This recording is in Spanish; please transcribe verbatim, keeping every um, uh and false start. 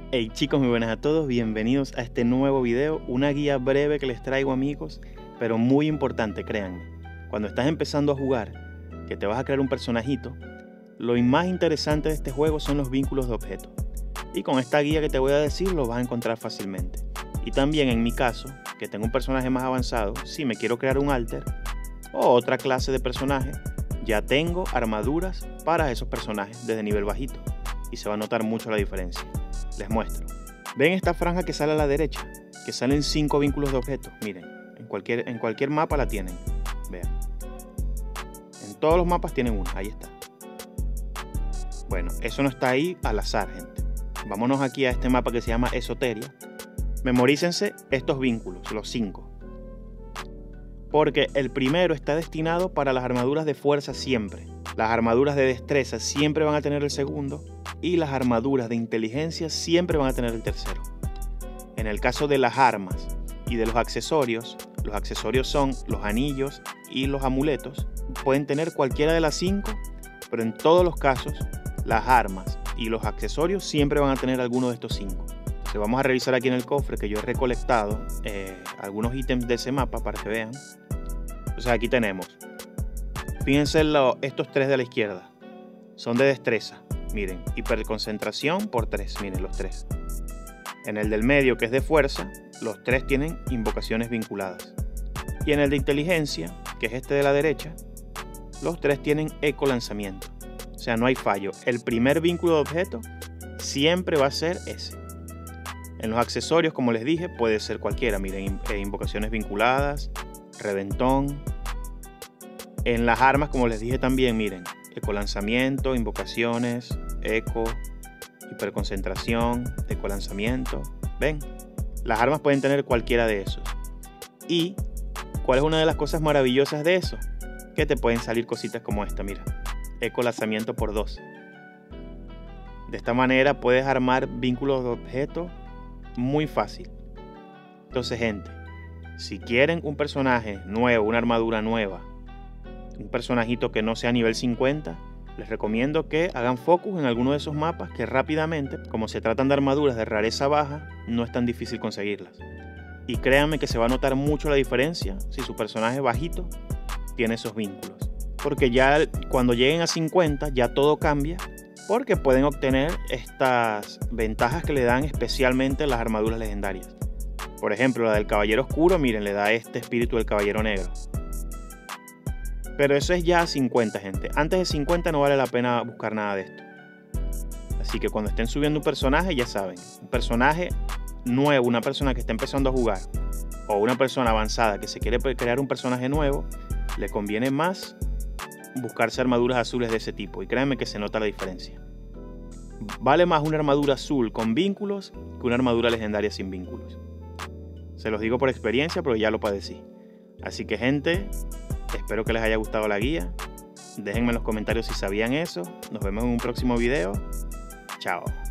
Hey chicos, muy buenas a todos, bienvenidos a este nuevo video, una guía breve que les traigo amigos, pero muy importante, créanme. Cuando estás empezando a jugar, que te vas a crear un personajito, lo más interesante de este juego son los vínculos de objetos. Y con esta guía que te voy a decir lo vas a encontrar fácilmente. Y también en mi caso, que tengo un personaje más avanzado, si me quiero crear un alter o otra clase de personaje, ya tengo armaduras para esos personajes desde nivel bajito. Y se va a notar mucho la diferencia. Les muestro. ¿Ven esta franja que sale a la derecha? Que salen cinco vínculos de objetos. Miren, en cualquier, en cualquier mapa la tienen. Vean. En todos los mapas tienen una. Ahí está. Bueno, eso no está ahí al azar, gente. Vámonos aquí a este mapa que se llama Esoteria. Memorícense estos vínculos, los cinco. Porque el primero está destinado para las armaduras de fuerza siempre. Las armaduras de destreza siempre van a tener el segundo. Y las armaduras de inteligencia siempre van a tener el tercero. En el caso de las armas y de los accesorios, los accesorios son los anillos y los amuletos. Pueden tener cualquiera de las cinco, pero en todos los casos, las armas y los accesorios siempre van a tener alguno de estos cinco. Entonces vamos a revisar aquí en el cofre que yo he recolectado eh, algunos ítems de ese mapa para que vean. Entonces aquí tenemos, fíjense lo, estos tres de la izquierda, son de destreza. Miren, hiperconcentración por tres, miren los tres. En el del medio, que es de fuerza, los tres tienen invocaciones vinculadas. Y en el de inteligencia, que es este de la derecha, los tres tienen eco lanzamiento. O sea, no hay fallo. El primer vínculo de objeto siempre va a ser ese. En los accesorios, como les dije, puede ser cualquiera. Miren, invocaciones vinculadas, reventón. En las armas, como les dije también, miren, eco lanzamiento, invocaciones, eco, hiperconcentración, eco lanzamiento. ¿Ven? Las armas pueden tener cualquiera de esos. ¿Y cuál es una de las cosas maravillosas de eso? Que te pueden salir cositas como esta, mira. Eco lanzamiento por dos. De esta manera puedes armar vínculos de objetos muy fácil. Entonces, gente, si quieren un personaje nuevo, una armadura nueva, un personajito que no sea nivel cincuenta, les recomiendo que hagan focus en alguno de esos mapas que rápidamente, como se tratan de armaduras de rareza baja, no es tan difícil conseguirlas. Y créanme que se va a notar mucho la diferencia si su personaje bajito tiene esos vínculos. Porque ya cuando lleguen a cincuenta ya todo cambia, porque pueden obtener estas ventajas que le dan especialmente las armaduras legendarias. Por ejemplo, la del Caballero Oscuro, miren, le da este espíritu del Caballero Negro. Pero eso es ya a cincuenta, gente. Antes de cincuenta no vale la pena buscar nada de esto. Así que cuando estén subiendo un personaje, ya saben. Un personaje nuevo, una persona que está empezando a jugar, o una persona avanzada que se quiere crear un personaje nuevo, le conviene más buscarse armaduras azules de ese tipo. Y créanme que se nota la diferencia. Vale más una armadura azul con vínculos que una armadura legendaria sin vínculos. Se los digo por experiencia, pero ya lo padecí. Así que, gente, espero que les haya gustado la guía. Déjenme en los comentarios si sabían eso. Nos vemos en un próximo video. Chao.